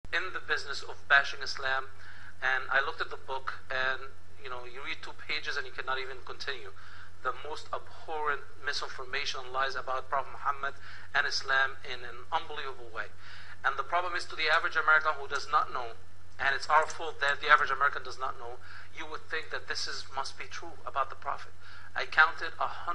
in the business of bashing Islam, and I looked at the book, and you read 2 pages and you cannot even continue. The most abhorrent misinformation and lies about Prophet Muhammad and Islam in an unbelievable way. And the problem is, to the average American who does not know, and it's our fault that the average American does not know, you would think that this must be true about the Prophet. I counted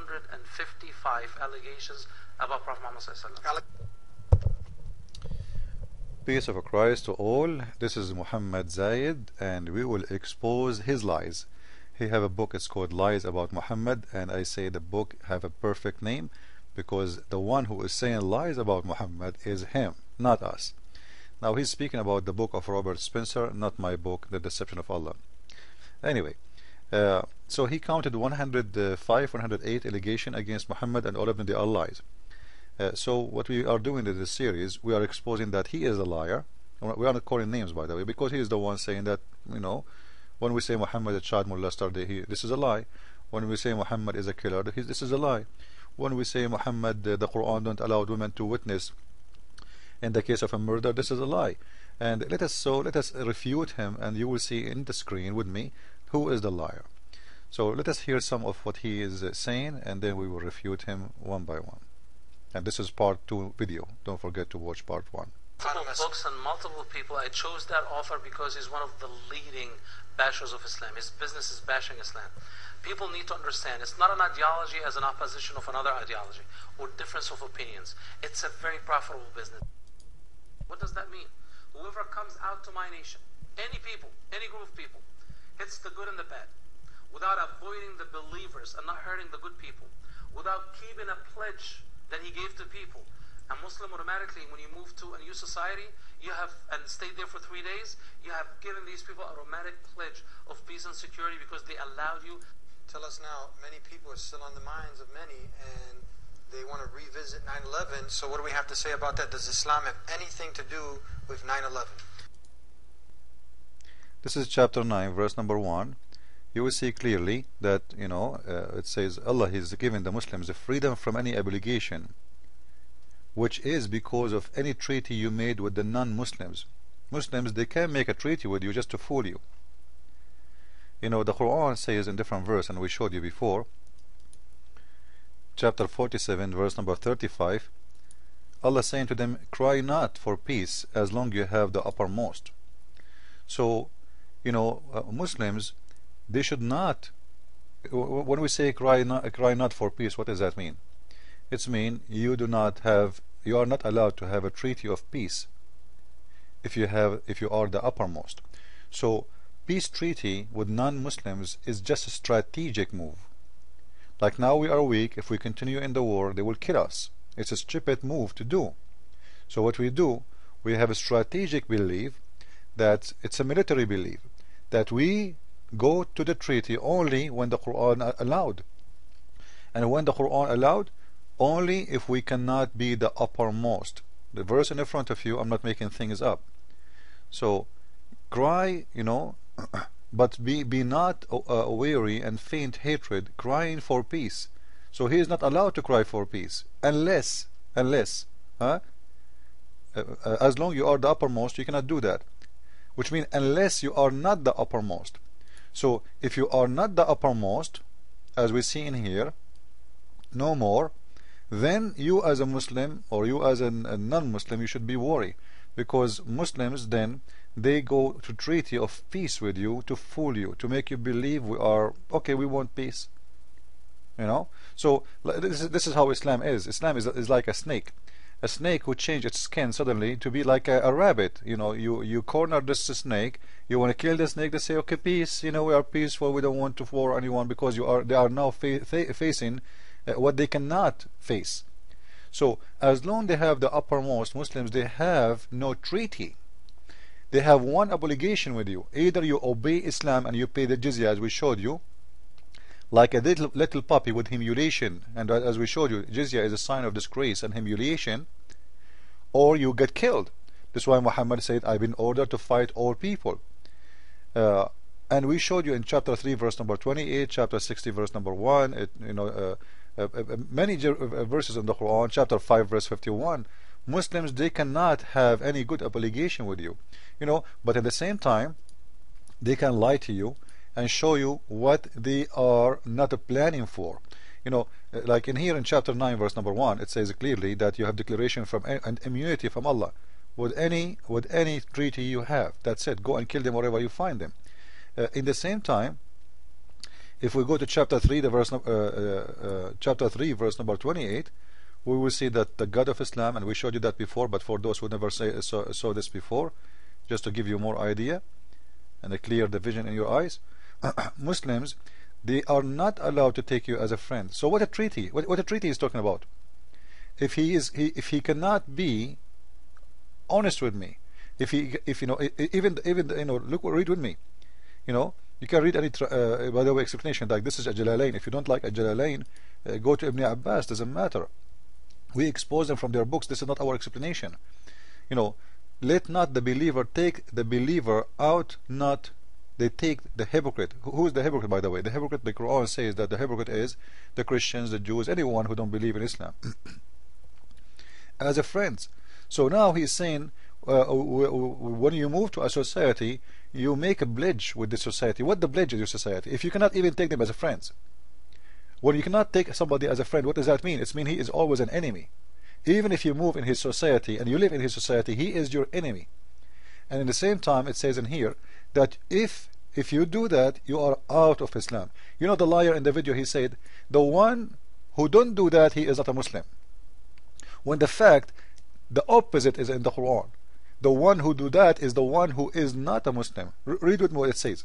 155 allegations about Prophet Muhammad sallallahu alaihi wasallam. Peace of Christ to all. This is Muhammad Zayed, and we will expose his lies. He have a book, it's called Lies About Muhammad, and I say the book have a perfect name because the one who is saying lies about Muhammad is him, not us. Now he's speaking about the book of Robert Spencer, not my book, The Deception of Allah. Anyway, so he counted 105, 108 allegations against Muhammad, and all of them they are lies. So what we are doing in this series, we are exposing that he is a liar. We are not calling names, by the way, because he is the one saying that, when we say Muhammad is a child molester, this is a lie. When we say Muhammad is a killer, this is a lie. When we say Muhammad, the Quran don't allow women to witness in the case of a murder, this is a lie. And let us refute him, and you will see in the screen with me who is the liar. So let us hear some of what he is saying, and then we will refute him one by one. And this is part 2 video. Don't forget to watch part 1. Multiple books and multiple people. I chose that author because he's one of the leading bashers of Islam. His business is bashing Islam. People need to understand it's not an ideology as an opposition of another ideology or difference of opinions. It's a very profitable business. What does that mean? Whoever comes out to my nation, any people, any group of people, hits the good and the bad, without avoiding the believers and not hurting the good people, without keeping a pledge that he gave to people. A Muslim automatically, when you move to a new society, you have, and stayed there for 3 days, you have given these people a romantic pledge of peace and security because they allowed you. Tell us now, many people are still on the minds of many, and they want to revisit 9/11. So what do we have to say about that? Does Islam have anything to do with 9/11? This is chapter 9, verse number 1. You will see clearly that, it says Allah is giving the Muslims the freedom from any obligation, which is because of any treaty you made with the non-Muslims. Muslims, they can make a treaty with you just to fool you. The Quran says in different verse, and we showed you before, chapter 47, verse number 35, Allah saying to them, cry not for peace as long you have the uppermost. So, Muslims, they should not, when we say cry not for peace, what does that mean? It's mean you are not allowed to have a treaty of peace if you are the uppermost. So peace treaty with non-Muslims is just a strategic move. Like now we are weak, if we continue in the war they will kill us. It's a stupid move to do. So what we do, we have a strategic belief, that it's a military belief, that we go to the treaty only when the Quran allowed. And when the Quran allowed, only if we cannot be the uppermost. The verse in front of you, I'm not making things up. So cry, but be not weary and faint hatred, crying for peace. So he is not allowed to cry for peace unless as long you are the uppermost, you cannot do that, which means unless you are not the uppermost. So if you are not the uppermost, as we see in here, no more, then you as a Muslim or you as a non-Muslim, you should be worried, because Muslims then they go to treaty of peace with you to fool you, to make you believe we want peace. So this is how Islam is. Islam is like a snake who changed its skin suddenly to be like a rabbit. You corner this snake, you want to kill the snake, they say okay, peace, we are peaceful, we don't want to war anyone, because they are now facing what they cannot face. So as long they have the uppermost, Muslims, they have no treaty. They have one obligation with you: either you obey Islam and you pay the jizya, as we showed you, like a little puppy with humiliation, and as we showed you, jizya is a sign of disgrace and humiliation, or you get killed. That's why Muhammad said, I've been ordered to fight all people. And we showed you in chapter 3 verse number 28, chapter 60 verse number 1, many verses in the Quran, chapter 5 verse 51, Muslims, they cannot have any good obligation with you, you know, but at the same time they can lie to you and show you what they are not planning for. You know, like in here in chapter 9 verse number 1, it says clearly that you have declaration from and immunity from Allah with any treaty you have. That's it. Go and kill them wherever you find them. In the same time, if we go to chapter 3 chapter 3 verse number 28, we will see that the God of Islam, and we showed you that before, but for those who never saw this before, just to give you more idea and a clear division in your eyes, Muslims, they are not allowed to take you as a friend. So what a treaty, what a treaty is talking about? If he cannot be honest with me, if you know, even you know, look, read with me, you know, you can read any by the way explanation, like this is a Jalalain. If you don't like a Jalalain, go to Ibn Abbas, doesn't matter. We expose them from their books. This is not our explanation. You know, let not the believer take the believer out, not they take the hypocrite. Who is the hypocrite, by the way? The hypocrite, the Quran says that the hypocrite is the Christians, the Jews, anyone who don't believe in Islam as a friend. So now he's saying when you move to a society, you make a pledge with the society. What the pledge is your society? If you cannot even take them as a friends, when you cannot take somebody as a friend, what does that mean? It means he is always an enemy. Even if you move in his society and you live in his society, he is your enemy. And in the same time, it says in here that if you do that, you are out of Islam. You know, the liar in the video, he said, the one who don't do that, he is not a Muslim. When the fact, the opposite is in the Quran. The one who do that is the one who is not a Muslim. Read with me what it says.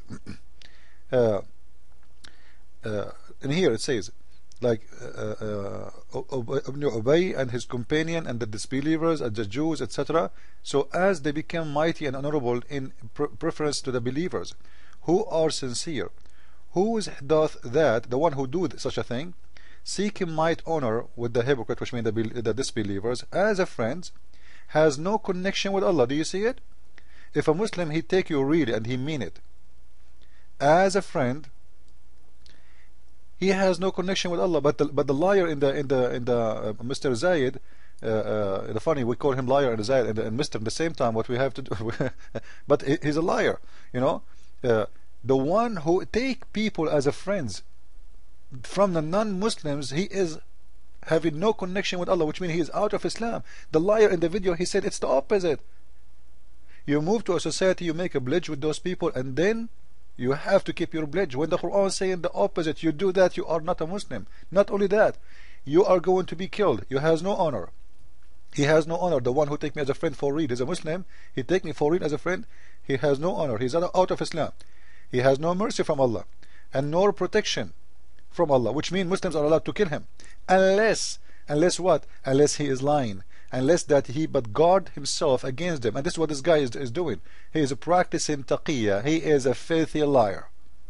In here it says, like Ibn Ubay and his companion and the disbelievers and the Jews, etc. So as they become mighty and honorable in preference to the believers who are sincere, who doth that, the one who do such a thing, seeking might honor with the hypocrite, which means the disbelievers, as a friend, has no connection with Allah. Do you see it? If a Muslim, he take you really and he mean it as a friend, he has no connection with Allah. But the liar in the Mr. Zayed, the funny, we call him liar and Zayed and Mr. at the same time. What we have to do, but he's a liar. You know, the one who take people as a friends from the non-Muslims, he is having no connection with Allah, which means he is out of Islam. The liar in the video, he said it's the opposite. You move to a society, you make a pledge with those people, and then you have to keep your pledge. When the Quran is saying the opposite, you do that, you are not a Muslim. Not only that, you are going to be killed. You has no honor. He has no honor. The one who take me as a friend for read is a Muslim. He take me for read as a friend. He has no honor. He's out of Islam. He has no mercy from Allah and nor protection from Allah, which means Muslims are allowed to kill him unless what? Unless he is lying, unless that he but guard himself against them. And this is what this guy is doing. He is practicing taqiyya. He is a filthy liar.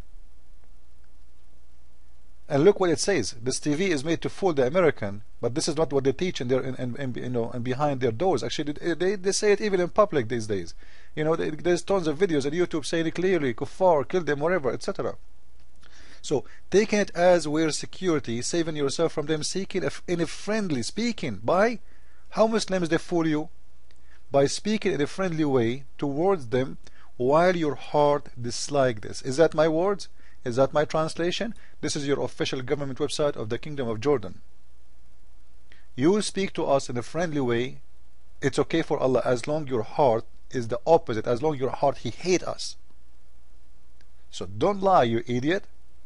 And look what it says. This TV is made to fool the American, but this is not what they teach in their you know, and behind their doors. Actually, they say it even in public these days. You know, there's tons of videos on YouTube saying it clearly, kuffar, kill them, whatever, etc. So taking it as where security, saving yourself from them, seeking in a friendly speaking by how Muslims they fool you? By speaking in a friendly way towards them while your heart dislike this. Is that my words? Is that my translation? This is your official government website of the Kingdom of Jordan. You speak to us in a friendly way. It's okay for Allah as long your heart is the opposite, as long your heart he hate us. So don't lie, you idiot.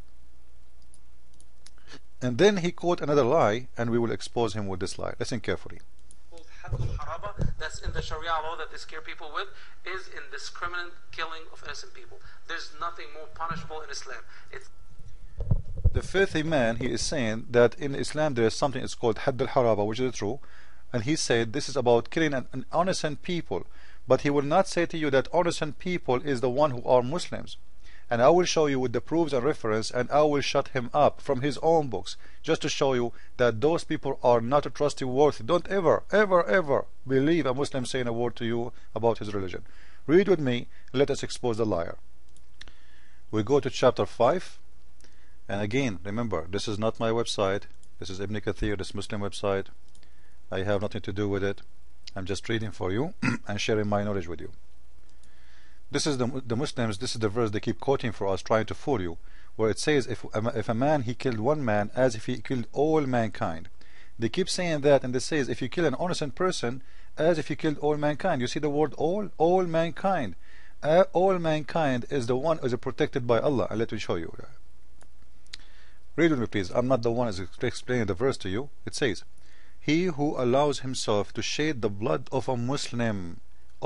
And then he quote another lie, and we will expose him with this lie. Listen carefully. That's in the Sharia law that they scare people with, is indiscriminate killing of innocent people. There's nothing more punishable in Islam. It's the filthy man, he is saying that in Islam there is something it's called Hadd al-Haraba, which is true, and he said this is about killing an innocent people, but he will not say to you that innocent people is the one who are Muslims. And I will show you with the proofs and reference, and I will shut him up from his own books, just to show you that those people are not trustworthy. Don't ever believe a Muslim saying a word to you about his religion. Read with me, let us expose the liar. We go to chapter 5, and again, remember, this is not my website. This is Ibn Kathir, this Muslim website. I have nothing to do with it. I'm just reading for you and sharing my knowledge with you. This is the Muslims, this is the verse they keep quoting for us, trying to fool you, where it says if a man he killed one man as if he killed all mankind. They keep saying that, and they say if you kill an innocent person as if you killed all mankind. You see the word all mankind. All mankind is the one is protected by Allah. And let me show you. Read with me please. I'm not the one who's explaining the verse to you. It says, he who allows himself to shed the blood of a Muslim,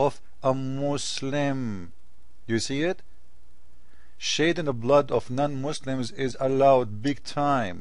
you see it? Shedding the blood of non-Muslims is allowed big time.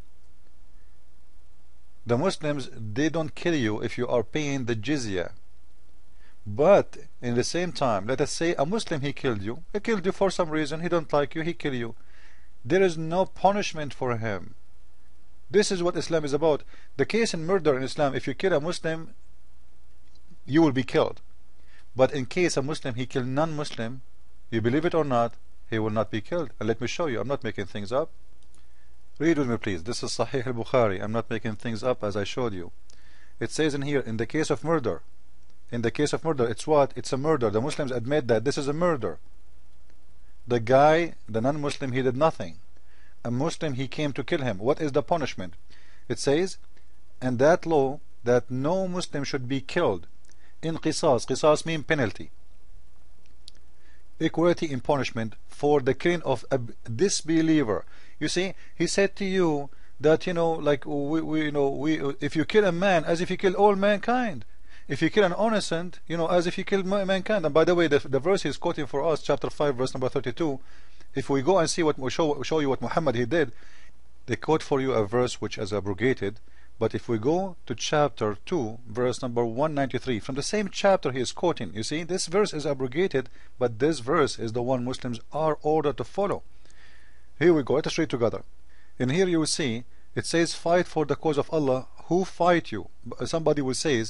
The Muslims, they don't kill you if you are paying the jizya. But in the same time, let us say a Muslim, he killed you for some reason, he don't like you, he killed you. There is no punishment for him. This is what Islam is about. The case in murder in Islam, if you kill a Muslim, you will be killed. But in case a Muslim, he killed non-Muslim, you believe it or not, he will not be killed. And let me show you, I'm not making things up. Read with me please. This is Sahih al-Bukhari. I'm not making things up, as I showed you. It says in here, in the case of murder, it's what? It's a murder. The Muslims admit that this is a murder. The guy, the non-Muslim, he did nothing. A Muslim, he came to kill him. What is the punishment? It says, and that law, that no Muslim should be killed in qisas means penalty, equality in punishment for the killing of a disbeliever. You see, he said to you that, like if you kill a man as if you kill all mankind, if you kill an innocent, as if you kill mankind. And by the way, the verse he's quoting for us, chapter 5 verse number 32, if we go and see what we show you what Muhammad he did, they quote for you a verse which is abrogated. But if we go to chapter 2 verse number 193, from the same chapter he is quoting, you see, this verse is abrogated, but this verse is the one Muslims are ordered to follow. Here we go, let us read together. In here you will see, it says, fight for the cause of Allah. Who fight you? Somebody will say,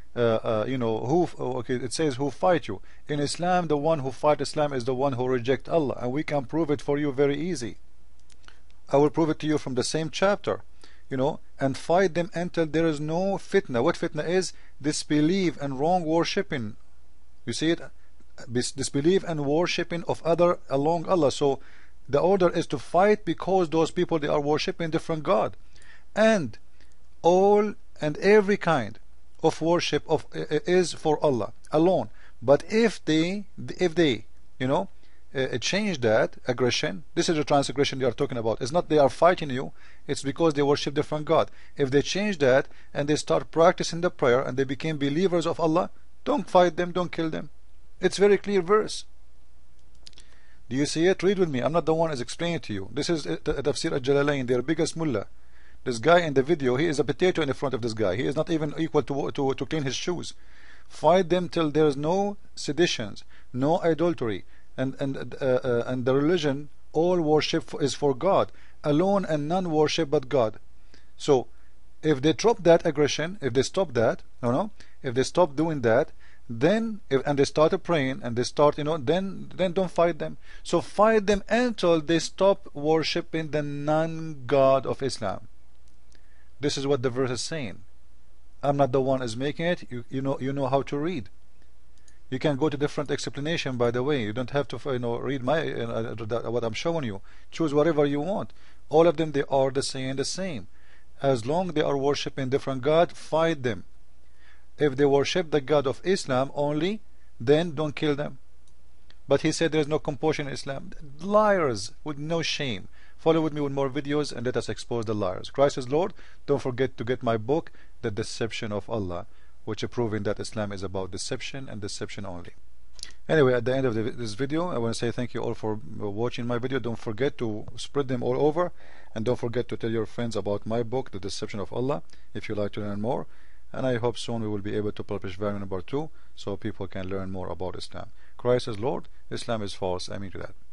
it says who fight you. In Islam, the one who fight Islam is the one who reject Allah, and we can prove it for you very easy. I will prove it to you from the same chapter. And fight them until there is no fitna. What fitna is? Disbelief and wrong worshipping. You see it? Disbelief and worshipping of other along Allah. So the order is to fight because those people, they are worshipping different God. And all and every kind of worship is for Allah alone. But if they change that aggression, this is the transgression they are talking about. It's not they are fighting you, it's because they worship different God. If they change that and they start practicing the prayer and they became believers of Allah, don't fight them, don't kill them. It's very clear verse. Do you see it? Read with me. I'm not the one who is explaining to you. This is Tafsir al-Jalalain, their biggest mullah. This guy in the video, he is a potato in the front of this guy. He is not even equal to clean his shoes. Fight them till there is no seditions, no adultery, and the religion, all worship is for God alone, and none worship but God. So if they drop that aggression, if they stop that, if they stop doing that, then and they start praying and they start, then don't fight them. So fight them until they stop worshipping the non-God of Islam. This is what the verse is saying. I'm not the one who is making it. You know how to read. You can go to different explanation, by the way. You don't have to read my what I'm showing you. Choose whatever you want. All of them, they are the same. As long they are worshipping different God, fight them. If they worship the God of Islam only, then don't kill them. But he said there is no compulsion in Islam. Liars with no shame. Follow with me with more videos and let us expose the liars. Christ is Lord. Don't forget to get my book, The Deception of Allah, which is proving that Islam is about deception and deception only. Anyway, at the end of this video, I want to say thank you all for watching my video. Don't forget to spread them all over, and don't forget to tell your friends about my book, The Deception of Allah, if you like to learn more. And I hope soon we will be able to publish volume number 2 so people can learn more about Islam. Christ is Lord, Islam is false. Amen to that.